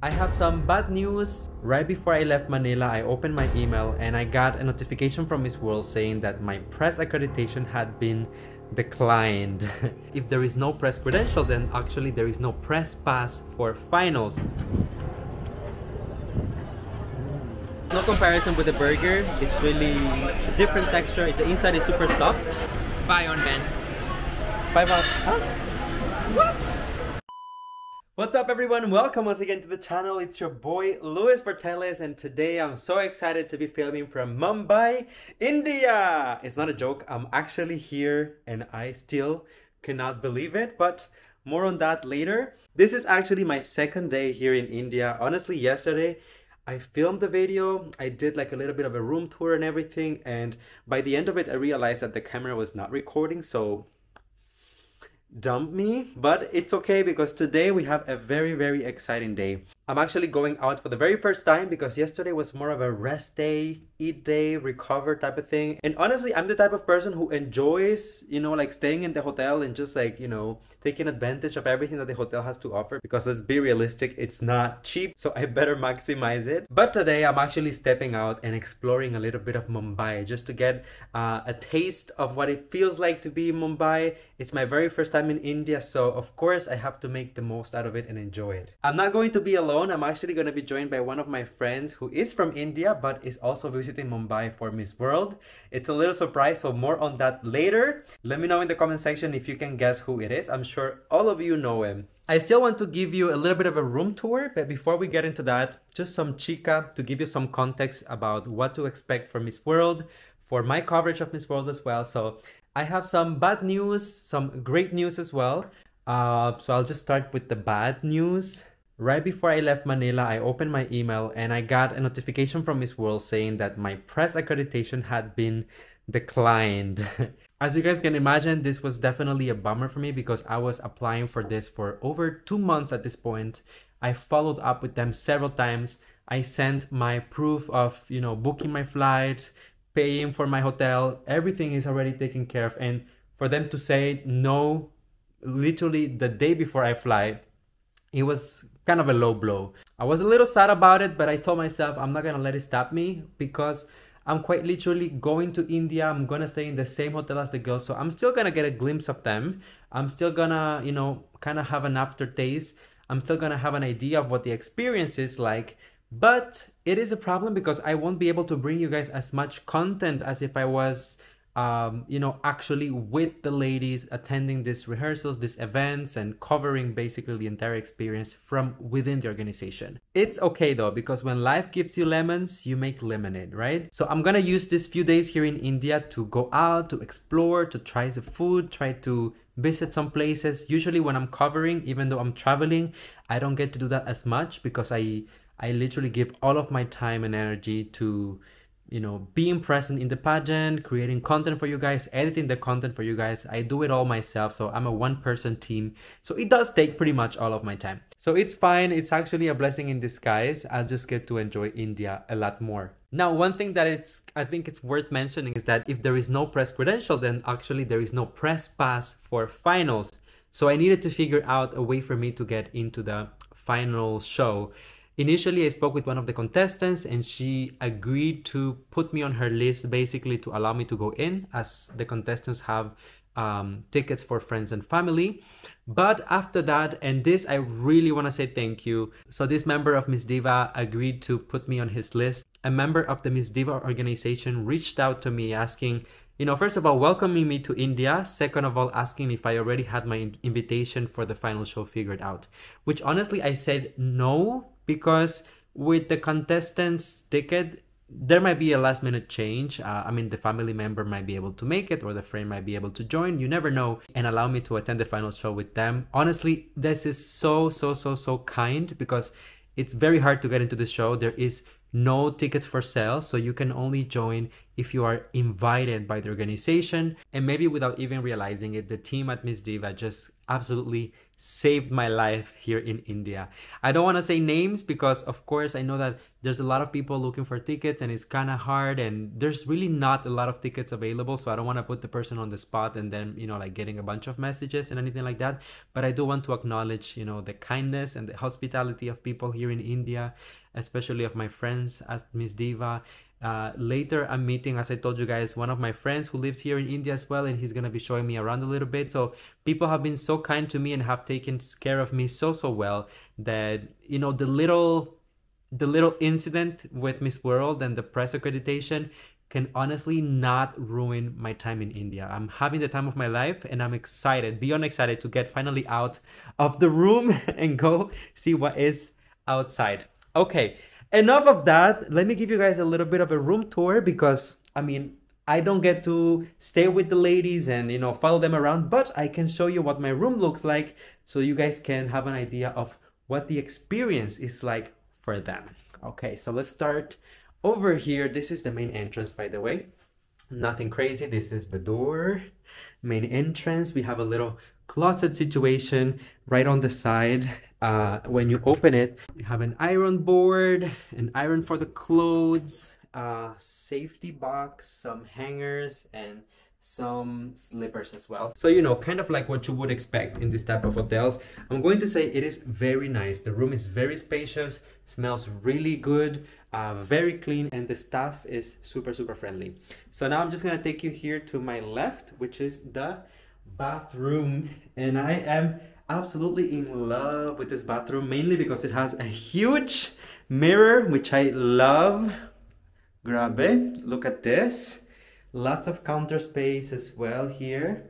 I have some bad news. Right before I left Manila, I opened my email and I got a notification from Miss World saying that my press accreditation had been declined. If there is no press credential, then actually there is no press pass for finals. No comparison with the burger. It's really different texture. The inside is super soft. 5 on 10. 5 out. Huh? What? What's up everyone? Welcome once again to the channel. It's your boy Luis Portelles and today I'm so excited to be filming from Mumbai, India. It's not a joke. I'm actually here and I still cannot believe it, but more on that later. This is actually my second day here in India. Honestly, yesterday I filmed the video. I did like a little bit of a room tour and everything, and by the end of it I realized that the camera was not recording, so dump me, but it's okay because today we have a very exciting day. I'm actually going out for the very first time because yesterday was more of a rest day, eat day, recover type of thing. And honestly, I'm the type of person who enjoys, like staying in the hotel and just like, taking advantage of everything that the hotel has to offer, because let's be realistic, it's not cheap, so I better maximize it. But today I'm actually stepping out and exploring a little bit of Mumbai just to get a taste of what it feels like to be in Mumbai. It's my very first time in India, so of course I have to make the most out of it and enjoy it. I'm not going to be alone. I'm actually going to be joined by one of my friends who is from India but is also visiting Mumbai for Miss World. It's a little surprise, so more on that later. Let me know in the comment section if you can guess who it is. I'm sure all of you know him. I still want to give you a little bit of a room tour, but before we get into that, just some chica to give you some context about what to expect from Miss World, for my coverage of Miss World as well. So I have some bad news, some great news as well. So I'll just start with the bad news. Right before I left Manila, I opened my email and I got a notification from Miss World saying that my press accreditation had been declined. As you guys can imagine, this was definitely a bummer for me because I was applying for this for over 2 months at this point. I followed up with them several times. I sent my proof of, booking my flight, paying for my hotel. Everything is already taken care of. And for them to say no, literally the day before I fly, it was kind of a low blow. I was a little sad about it, but I told myself I'm not gonna let it stop me because I'm quite literally going to India. I'm gonna stay in the same hotel as the girls, so I'm still gonna get a glimpse of them. I'm still gonna, kind of have an aftertaste. I'm still gonna have an idea of what the experience is like, but it is a problem because I won't be able to bring you guys as much content as if I was actually with the ladies attending these rehearsals, these events, and covering basically the entire experience from within the organization. It's okay though, because when life gives you lemons, you make lemonade, right? So I'm gonna use these few days here in India to go out, to explore, to try the food, try to visit some places. Usually when I'm covering, even though I'm traveling, I don't get to do that as much because I literally give all of my time and energy to being present in the pageant, creating content for you guys, editing the content for you guys. I do it all myself, so I'm a one-person team. So it does take pretty much all of my time. So it's fine. It's actually a blessing in disguise. I'll just get to enjoy India a lot more. Now, one thing that I think it's worth mentioning is that if there is no press credential, then actually there is no press pass for finals. So I needed to figure out a way for me to get into the final show. Initially, I spoke with one of the contestants and she agreed to put me on her list basically to allow me to go in, as the contestants have tickets for friends and family. But after that, and this I really want to say thank you. So this member of Miss Diva agreed to put me on his list. A member of the Miss Diva organization reached out to me asking, first of all, welcoming me to India. Second of all, asking if I already had my invitation for the final show figured out. Which honestly, I said no, because with the contestants' ticket, there might be a last minute change. The family member might be able to make it or the friend might be able to join. You never know, and allow me to attend the final show with them. Honestly, this is so kind because it's very hard to get into the show. There is no tickets for sale, so you can only join if you are invited by the organization. And maybe without even realizing it, the team at Miss Diva just absolutely saved my life here in India. I don't want to say names because of course I know that there's a lot of people looking for tickets and it's kind of hard, and there's really not a lot of tickets available, so I don't want to put the person on the spot and then, you know, like getting a bunch of messages and anything like that. But I do want to acknowledge, you know, the kindness and the hospitality of people here in India, especially of my friends at Miss Diva. Later I'm meeting, as I told you guys, one of my friends who lives here in India as well, and he's gonna be showing me around a little bit. So people have been so kind to me and have taken care of me so well that, you know, the little incident with Miss World and the press accreditation can honestly not ruin my time in India. I'm having the time of my life and I'm excited, beyond excited, to get finally out of the room and go see what is outside. Okay, enough of that. Let me give you guys a little bit of a room tour because, I mean, I don't get to stay with the ladies and, you know, follow them around, but I can show you what my room looks like so you guys can have an idea of what the experience is like for them. Okay, so let's start over here. This is the main entrance, by the way. Nothing crazy. This is the door, main entrance. We have a little closet situation right on the side. When you open it, you have an iron board, an iron for the clothes, safety box, some hangers, and some slippers as well. So, you know, kind of like what you would expect in this type of hotels. I'm going to say it is very nice. The room is very spacious, smells really good, very clean, and the staff is super friendly. So now I'm just gonna take you here to my left, which is the bathroom, and I am absolutely in love with this bathroom, mainly because it has a huge mirror, which I love. Grabe, look at this. Lots of counter space as well here.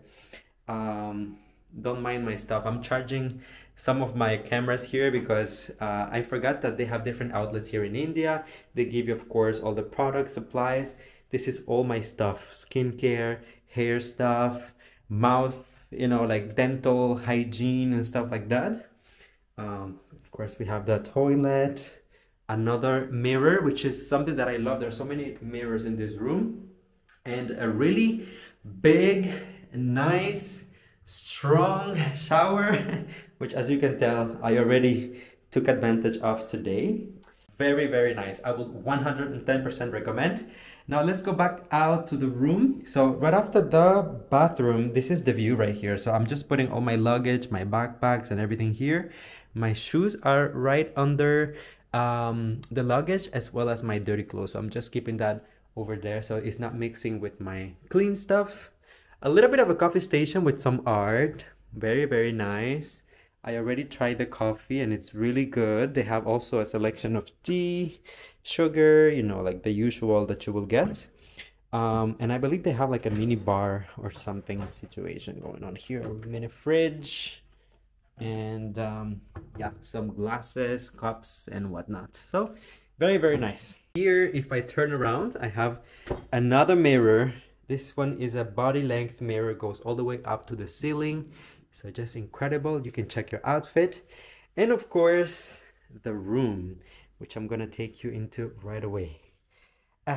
Don't mind my stuff. I'm charging some of my cameras here because I forgot that they have different outlets here in India. They give you, of course, all the product supplies. This is all my stuff: skincare, hair stuff, mouth, you know, like dental hygiene and stuff like that. Of course, we have the toilet, another mirror, which is something that I love. There's so many mirrors in this room, and a really big, nice, strong shower, which, as you can tell, I already took advantage of today. Very nice. I would 110% recommend. Now let's go back out to the room. So right after the bathroom, this is the view right here. So I'm just putting all my luggage, my backpacks and everything here. My shoes are right under the luggage, as well as my dirty clothes. So I'm just keeping that over there so it's not mixing with my clean stuff. A little bit of a coffee station with some art. Very nice. I already tried the coffee and it's really good. They have also a selection of tea, sugar, you know, like the usual that you will get. And I believe they have like a mini bar or something situation going on here. A mini fridge and yeah, some glasses, cups and whatnot. So very nice. Here, if I turn around, I have another mirror. This one is a body length mirror, goes all the way up to the ceiling. So just incredible. You can check your outfit. And of course, the room, which I'm gonna take you into right away. A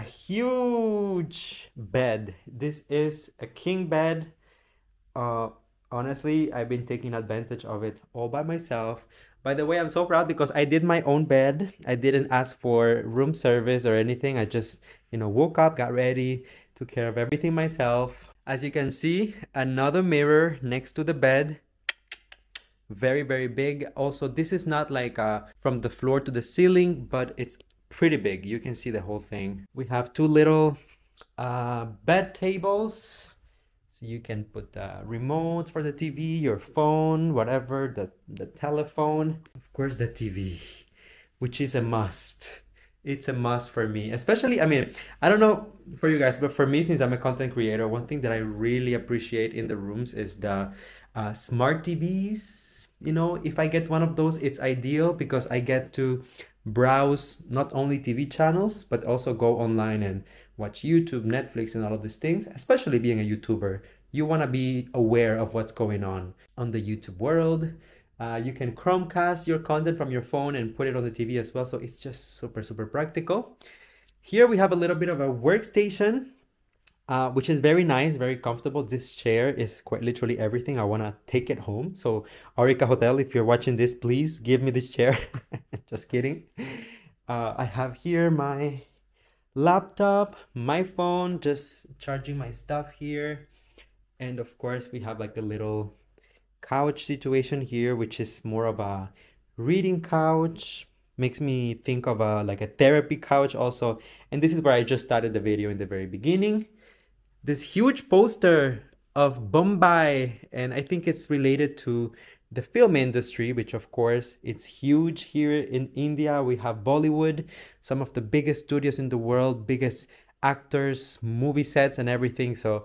huge bed. This is a king bed. Honestly, I've been taking advantage of it all by myself. By the way, I'm so proud because I did my own bed. I didn't ask for room service or anything. I just, you know, woke up, got ready, took care of everything myself. As you can see, another mirror next to the bed. Very big. Also, this is not like from the floor to the ceiling, but it's pretty big. You can see the whole thing. We have two little bed tables. So you can put the remote for the TV, your phone, whatever, the telephone. Of course, the TV, which is a must. It's a must for me, especially, I mean, I don't know for you guys, but for me, since I'm a content creator, one thing that I really appreciate in the rooms is the smart TVs. You know, if I get one of those, it's ideal because I get to browse not only TV channels, but also go online and watch YouTube, Netflix, and all of these things. Especially being a YouTuber, you want to be aware of what's going on the YouTube world. You can Chromecast your content from your phone and put it on the TV as well. So it's just super practical. Here we have a little bit of a workstation. which is very nice, very comfortable. This chair is quite literally everything. I want to take it home. So Aurika Hotel, if you're watching this, please give me this chair. Just kidding. I have here my laptop, my phone, just charging my stuff here. And of course, we have like a little couch situation here, which is more of a reading couch. Makes me think of like a therapy couch also. And this is where I just started the video in the very beginning. This huge poster of Mumbai, and I think it's related to the film industry, which of course it's huge here in India. We have Bollywood, some of the biggest studios in the world, biggest actors, movie sets and everything. So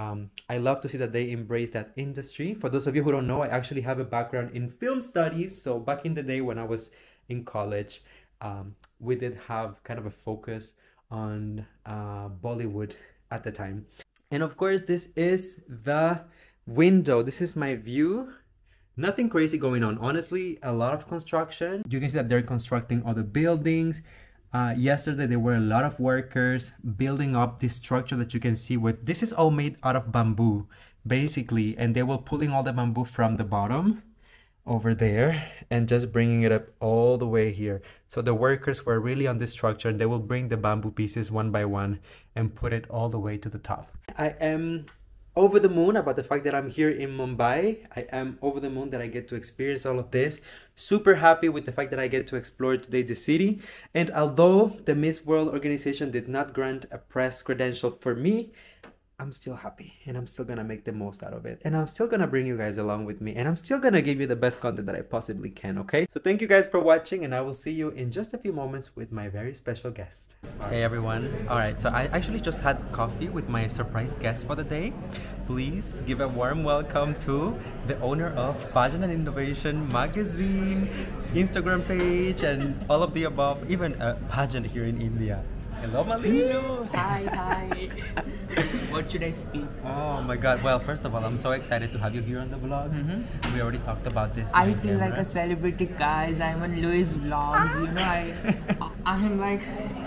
I love to see that they embrace that industry. For those of you who don't know, I actually have a background in film studies. So back in the day when I was in college, we did have kind of a focus on Bollywood at the time. And of course, this is the window. This is my view. Nothing crazy going on. Honestly, a lot of construction. You can see that they're constructing other buildings. Yesterday, there were a lot of workers building up this structure that you can see with. This is all made out of bamboo, basically. And they were pulling all the bamboo from the bottom over there and just bringing it up all the way here. So the workers were really on this structure, and they will bring the bamboo pieces one by one and put it all the way to the top. I am over the moon about the fact that I'm here in Mumbai. I am over the moon that I get to experience all of this. Super happy with the fact that I get to explore today the city. And although the Miss World organization did not grant a press credential for me, I'm still happy, and I'm still gonna make the most out of it, and I'm still gonna bring you guys along with me, and I'm still gonna give you the best content that I possibly can, okay? So thank you guys for watching, and I will see you in just a few moments with my very special guest. Hey everyone. Alright, so I actually just had coffee with my surprise guest for the day. Please give a warm welcome to the owner of Pageant and Innovation magazine, Instagram page, and all of the above, even a pageant here in India. Hello, Mali. Hello. Hi. What should I speak? Oh my god. Well, first of all, I'm so excited to have you here on the vlog. We already talked about this. I feel like a celebrity, guys. I'm on Louis vlogs. You know, I'm like...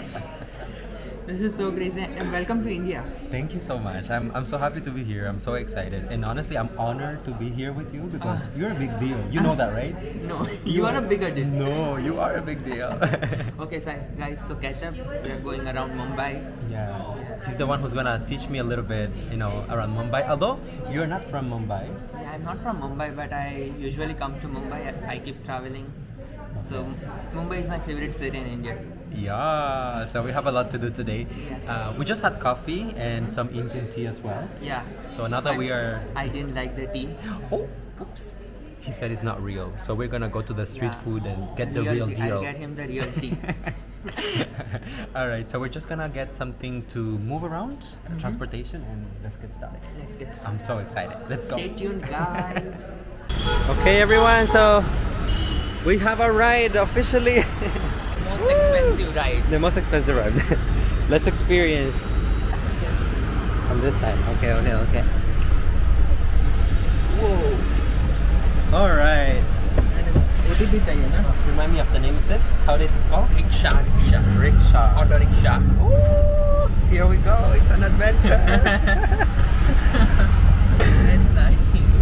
This is so crazy, and welcome to India. Thank you so much. I'm so happy to be here. I'm so excited, and honestly, I'm honored to be here with you because you're a big deal. You know that, right? No, you are a bigger deal. No, you are a big deal. Okay, so guys, so catch up. We are going around Mumbai. Yeah, he's the one who's gonna teach me a little bit, you know, around Mumbai. Although you're not from Mumbai. Yeah, I'm not from Mumbai, but I usually come to Mumbai. I keep traveling. So Mumbai is my favorite city in India. Yeah, so we have a lot to do today. Yes. We just had coffee and some Indian tea as well. Yeah. So now that we are... I didn't like the tea. Oh, oops. He said it's not real. So we're gonna go to the street food and get the real deal. I'll get him the real tea. Alright, so we're just gonna get something to move around, transportation, and let's get started. Let's get started. I'm so excited. Let's go. Stay tuned, guys. Okay, everyone, so we have a ride officially. Most expensive ride. The most expensive ride. Let's experience on this side. Okay. Whoa. All right. Remind me of the name of this. How is it called? Rickshaw. Auto rickshaw. Ooh, here we go. It's an adventure. That's nice.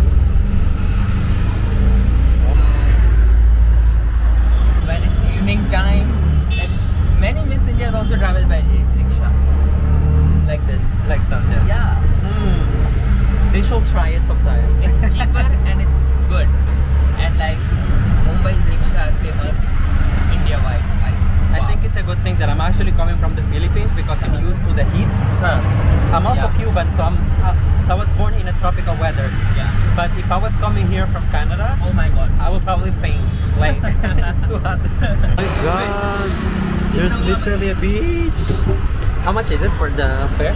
When it's evening time, and many Miss Indias also travel by rickshaw. Like this. Like this, yeah. Yeah. They should try it sometime. It's cheaper and it's good. And like Mumbai's rickshaw are famous India-wide. I think it's a good thing that I'm actually coming from the Philippines because I'm used to the heat. I'm also Cuban, so I was born in a tropical weather. Yeah. But if I was coming here from Canada, oh my god, I would probably faint. Like, it's too hot. Oh my god, there's literally a beach. How much is it for the fare?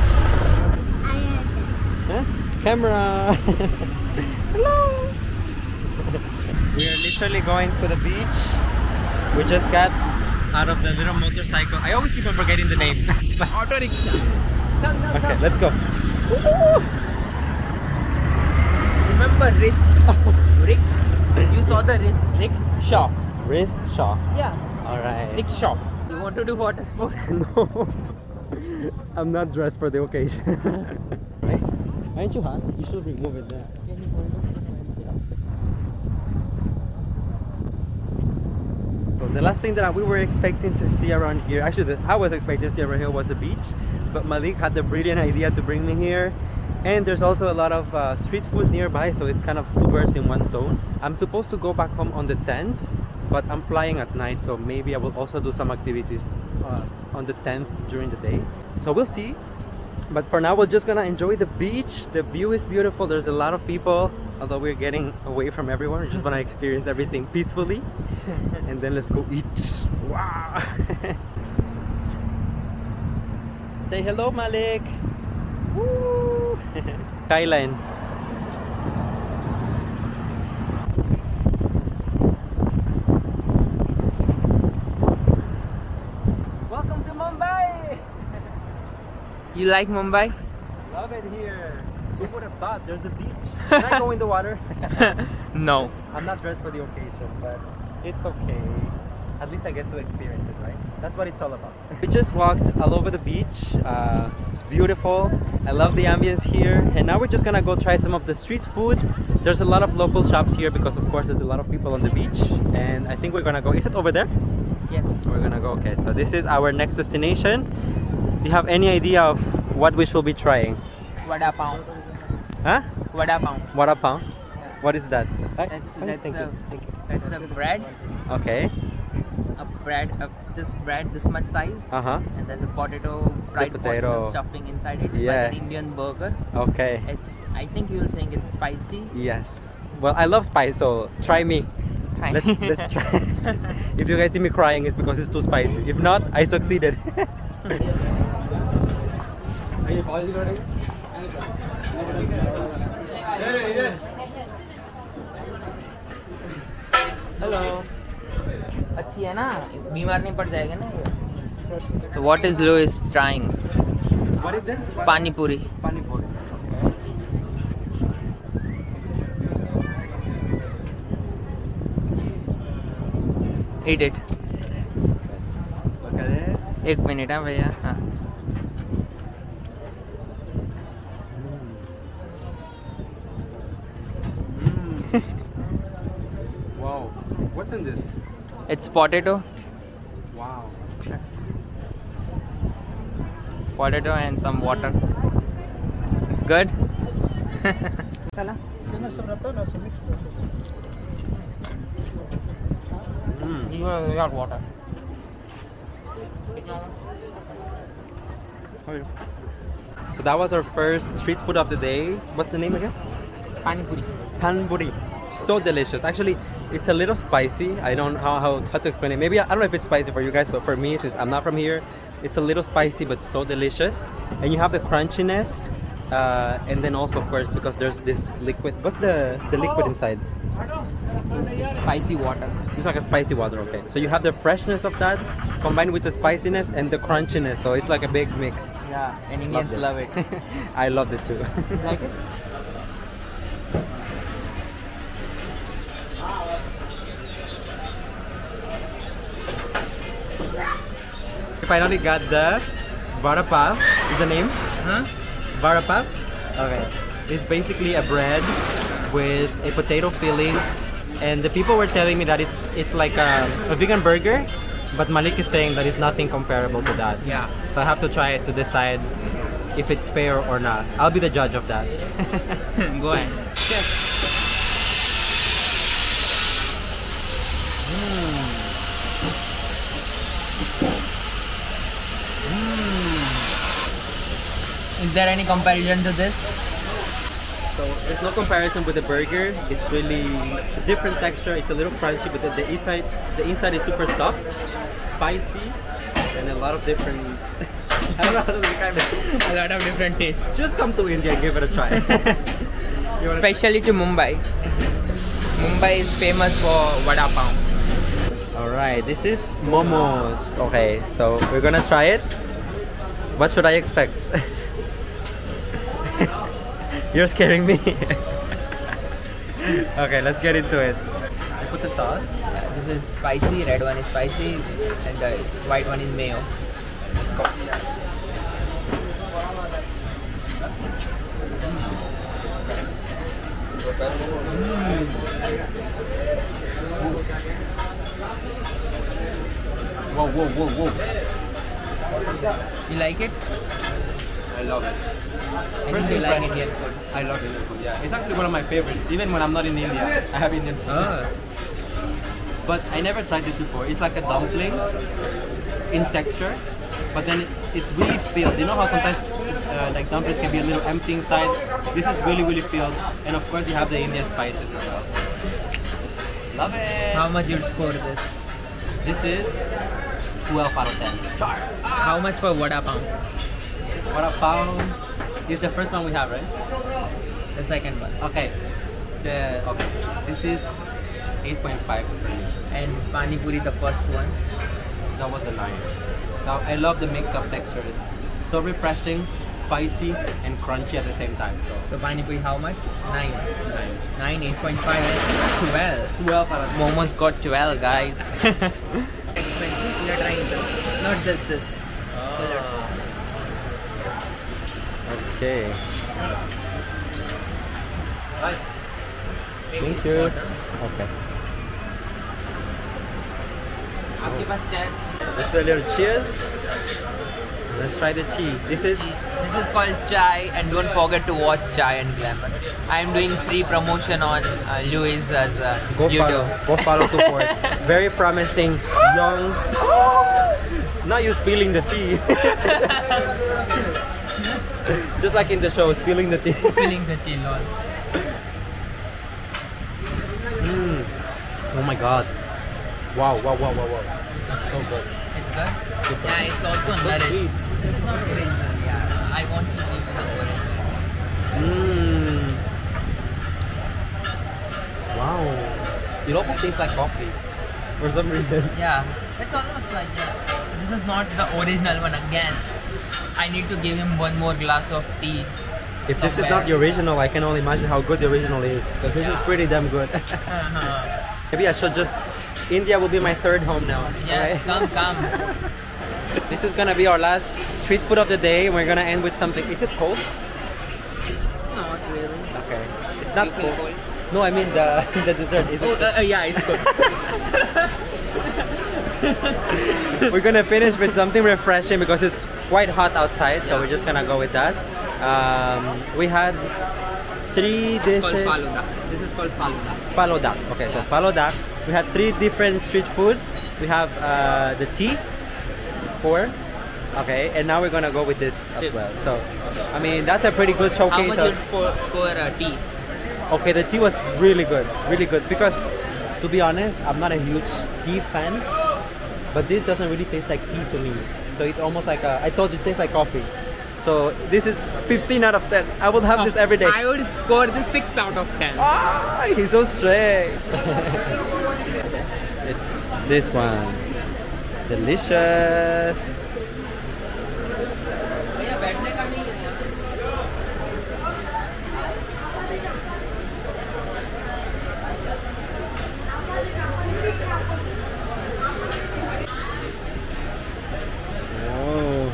Huh? Camera. Hello. We are literally going to the beach. We just got out of the little motorcycle. I always keep on forgetting the name. auto rickshaw. Okay, let's go. Remember rickshaw? You saw the rickshaw. Rickshaw. Yeah. Alright. Rickshaw. You want to do water sport? No. I'm not dressed for the occasion. Hey, aren't you hot? You should remove it there. So the last thing that we were expecting to see around here, actually I was expecting to see around here, was a beach, but Malik had the brilliant idea to bring me here. And there's also a lot of street food nearby, so it's kind of two birds in one stone. I'm supposed to go back home on the 10th, but I'm flying at night, so maybe I will also do some activities on the 10th during the day. So we'll see. But for now, we're just gonna enjoy the beach. The view is beautiful. There's a lot of people, although we're getting away from everyone. We just wanna experience everything peacefully. And then let's go eat. Wow! Say hello, Malik! Woo! Skyline. Welcome to Mumbai! You like Mumbai? Love it here. Who would have thought there's a beach? Can I go in the water? No. I'm not dressed for the occasion, but it's okay. At least I get to experience it, right? That's what it's all about. We just walked all over the beach. It's beautiful. I love the ambience here. And now we're just gonna go try some of the street food. There's a lot of local shops here because of course there's a lot of people on the beach. And I think we're gonna go, is it over there? Yes. We're gonna go, okay. So this is our next destination. Do you have any idea of what we should be trying? Vada pav. Huh? Vada pav. Vada pav? What is that? That's a bread. Okay. This much size. Uh-huh. And there's a potato, fried potato stuffing inside it. It's Yeah. like an Indian burger. Okay. I think you'll think it's spicy. Yes. Well, I love spice, so try me. Try. Let's try. If you guys see me crying, it's because it's too spicy. If not, I succeeded. Hello. अच्छी है ना, बीमार नहीं पड़ जाएगा ना ये. So what is Louis trying? What is this? Pani puri. Pani puri. Eat it. Look at it. एक मिनट हाँ भैया. हाँ. Wow. What's in this? It's potato. Wow. That's potato and some water. It's good. You got water. So that was our first street food of the day. What's the name again? Pani puri. Pan puri. So delicious. Actually, it's a little spicy. I don't know how to explain it. Maybe I don't know if it's spicy for you guys, but for me, since I'm not from here, it's a little spicy but so delicious. And you have the crunchiness, and then also of course because there's this liquid. What's the liquid inside? It's spicy water. It's like a spicy water. Okay, so you have the freshness of that combined with the spiciness and the crunchiness. So it's like a big mix. Yeah, and Indians love it. I loved it too. Like it? Finally got the vada pav. Is the name? Huh? Vada pav? Okay. It's basically a bread with a potato filling, and the people were telling me that it's like a vegan burger, but Malik is saying that it's nothing comparable to that. Yeah. So I have to try it to decide if it's fair or not. I'll be the judge of that. Go ahead. Yes. Is there any comparison to this? So there's no comparison with the burger. It's really a different texture. It's a little crunchy, but the inside is super soft, spicy, and a lot of different. I don't know how to describe it. A lot of different tastes. Just come to India and give it a try. Especially to Mumbai. Mumbai is famous for vada pav. Alright, this is momos. Okay, so we're gonna try it. What should I expect? You're scaring me. Okay, let's get into it. I put the sauce. Yeah, this is spicy, red one is spicy, and the white one is mayo. Let's go. Whoa, whoa, whoa, whoa. You like it? I love it. And you like Indian food? I love Indian food, yeah. It's actually one of my favorites. Even when I'm not in India, I have Indian food. Oh. But I never tried this before. It's like a dumpling in texture, but then it's really filled. You know how sometimes like dumplings can be a little empty inside? This is really, really filled. And of course you have the Indian spices as well. So. Love it! How much you'd score this? This is 12 out of 10. Star. How much for vada pav? Vada pav is the first one we have, right? The second one. Okay. This is 8.5 for me. And pani puri, the first one. That was a 9. Now I love the mix of textures. So refreshing, spicy, and crunchy at the same time. So pani puri, how much? 9. 9. 9, 8.5, and 12. 12 out of 10. Momo's got 12, guys. Expensive. We are trying this. Not just this. Okay. Thank you. Okay. आपके पास चाय? Let's do a little cheers. Let's try the tea. This is called chai, and don't forget to watch Chai and Glamour. I'm doing free promotion on Louis' YouTube. Go follow support. Very promising, young. Not you spilling the tea. Just like in the show, spilling the tea. Spilling the tea, lol. Oh my god. Wow. So good. It's good? Super. Yeah, it's also So nourished. sweet. This is not original, yeah. I want to give you the original. Wow. It almost tastes like coffee for some reason. Yeah, it's almost like that. This is not the original one again. I need to give him one more glass of tea. If this is not the original, I can only imagine how good the original is, because this is pretty damn good. Maybe I should just... India will be my third home now. Yes, right? come. This is gonna be our last street food of the day. We're gonna end with something. Is it cold? Not really. Okay. It's not You feel cold. No, I mean the dessert. Is it cold? Yeah, it's good. We're gonna finish with something refreshing because it's quite hot outside, so we're just gonna go with that. We had 3 dishes. It's called faluda. This is called faluda. Faluda. Okay, so faluda. We had 3 different street foods. We have the tea, 4. Okay, and now we're gonna go with this as well. So, I mean, that's a pretty good How showcase. much Of, you'd score tea? okay, the tea was really good, because to be honest, I'm not a huge tea fan, but this doesn't really taste like tea to me. So it's almost like I told you, it tastes like coffee. So this is 15 out of 10. I would have this every day. I would score this 6 out of 10. Ah, he's so strict. It's this one. Delicious. Oh.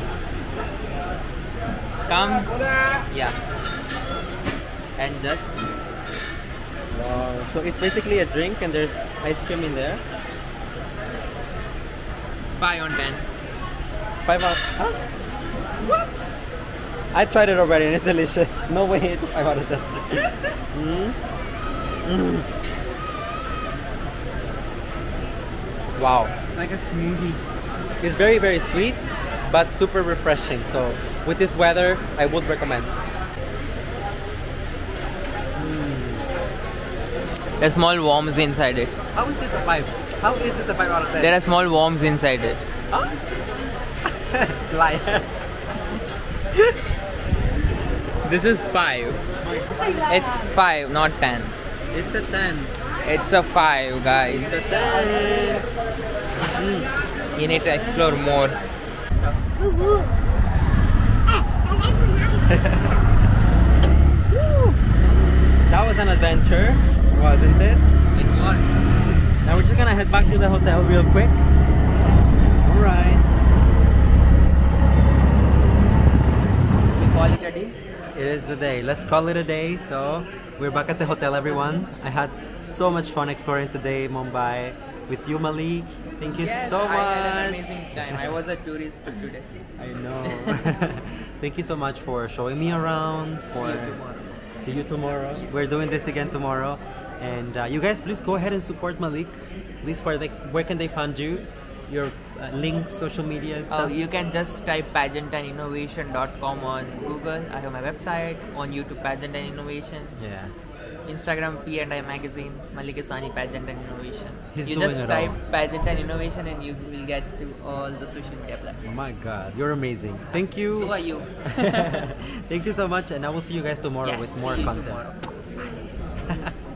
Come. Yeah. And just Wow. So it's basically a drink and there's ice cream in there. 5 on 10. 5 out. Huh? What? I tried it already and it's delicious. No way it's 5 out of 10. Wow. It's like a smoothie. It's very, very sweet, but super refreshing. So with this weather, I would recommend. There's small worms inside it. How is this a 5? How is this a 5 out of 10? There are small worms inside it. Huh? Liar. This is 5. It's 5, not 10. It's a 10. It's a 5, guys. It's a 10. You need to explore more. That was an adventure, wasn't it? It was. Now we're just gonna head back to the hotel real quick. Alright. We call it a day? It today. Let's call it a day. So we're back at the hotel, everyone. I had so much fun exploring today Mumbai with you, Malik. Thank you so much. I had an amazing time. I was a tourist today. I know. Thank you so much for showing me around. See you tomorrow. Yes. We're doing this again tomorrow. And you guys, please go ahead and support Malik. Please, where can they find you? Your links, social media and stuff? You can just type pageantinnovation.com on Google. I have my website. On YouTube, Pageant and Innovation. Yeah. Instagram, P&I Magazine, Malik Isani, Pageant and Innovation. He's you doing just it type all. Pageant and Innovation and you will get to all the social media Oh platforms. my God, you're amazing. Thank you. So are you. Thank you so much, and I will see you guys tomorrow Yes, with more see you content. tomorrow.